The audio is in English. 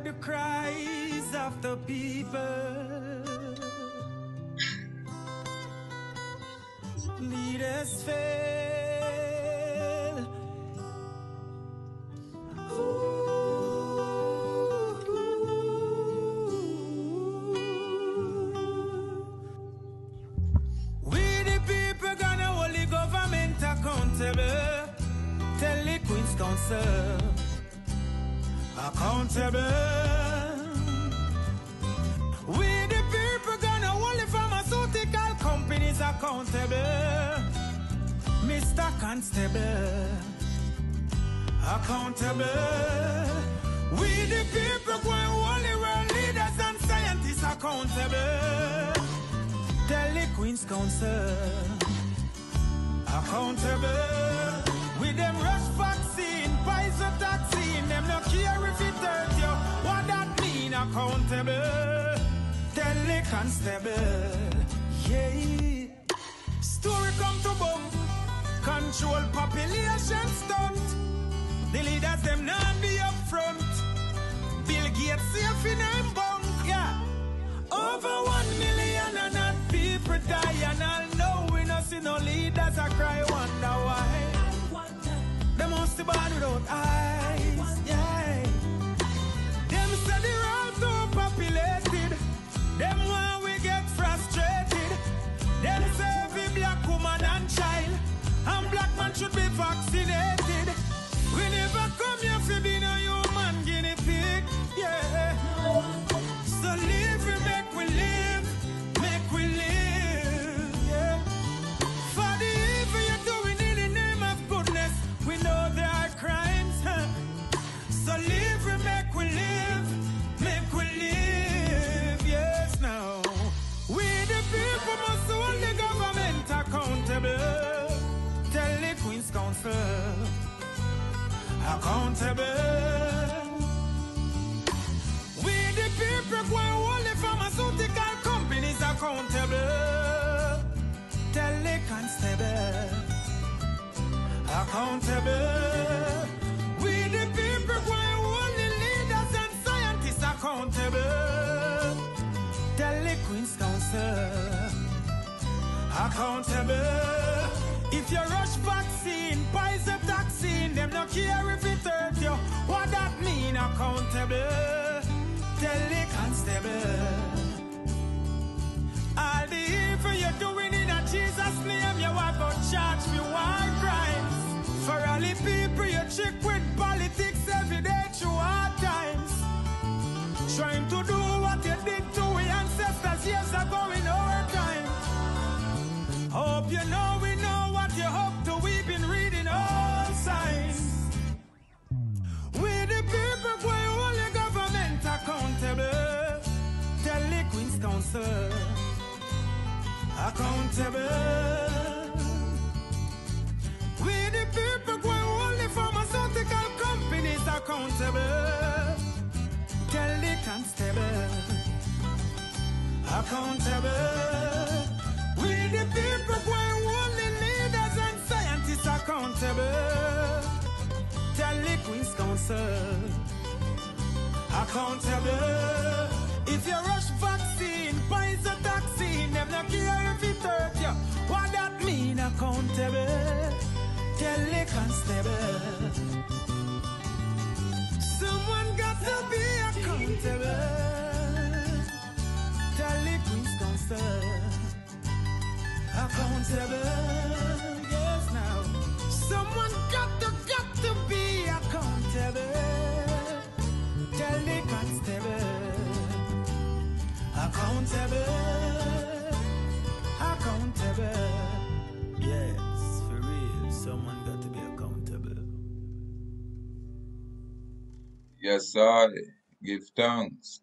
heard the cries of the people. Leaders fail. We the people gonna hold the government accountable. Tell the Queen's Counsel accountable. We the people gonna hold the pharmaceutical companies accountable. Mr. Constable accountable. We the people going hold the world leaders and scientists accountable. Tell the Queen's Counsel accountable. With them rush vaccine, Pfizer vaccine, them no care if it hurt you. What that mean accountable? Tell the constable, yeah. Story come to boom, control population stunt. The leaders them not be up front. Bill Gates safe in them bunk, yeah. Over 1 million and not people die, and I'll know we no see no leaders I cry wonder why. Them must be born without eyes, yeah. Them say the road too populated. Them want we get frustrated. Them say every black woman and child and black man should be vaccinated. We never come here to be no human guinea pig, yeah. So live, we make we live, yeah. For the evil you're doing in the name of goodness, we know there are crimes, huh? So live, we make we live, yes now. We the people must hold the government accountable. Tell the Queen's Counsel accountable. We the people go and hold the pharmaceutical companies accountable. Tell the constable accountable. We the people go and hold the leaders and scientists accountable. Tell the Queen's Counsel accountable. If you rush vaccine, Pfizer vaccine, them no care if it hurt you. What that mean accountable? Tell the constable. All the evil you're doing in a Jesus' name, you are going to charge for war crimes. For all the people you trick with politics every day through hard times. Trying to do what you did to our ancestors years ago in our time. Hope you know we know what you hope to. We've been reading all signs. We the people going hold the government accountable. Tell the Queen's Counsel accountable. We the people going hold the pharmaceutical companies accountable. Tell the constable accountable. We the people going hold the leaders and scientists accountable. Tell the Queen's Counsel accountable. If you rush vaccine, Pfizer vaccine, them no care if it hurt you. What that mean accountable? Tell the constable. Someone got to be accountable. Tell the Queen's Counsel accountable. Yes now. Someone got to be accountable. Tell the constable accountable. Yes, for real. Someone got to be accountable. Yes, sir. Give thanks.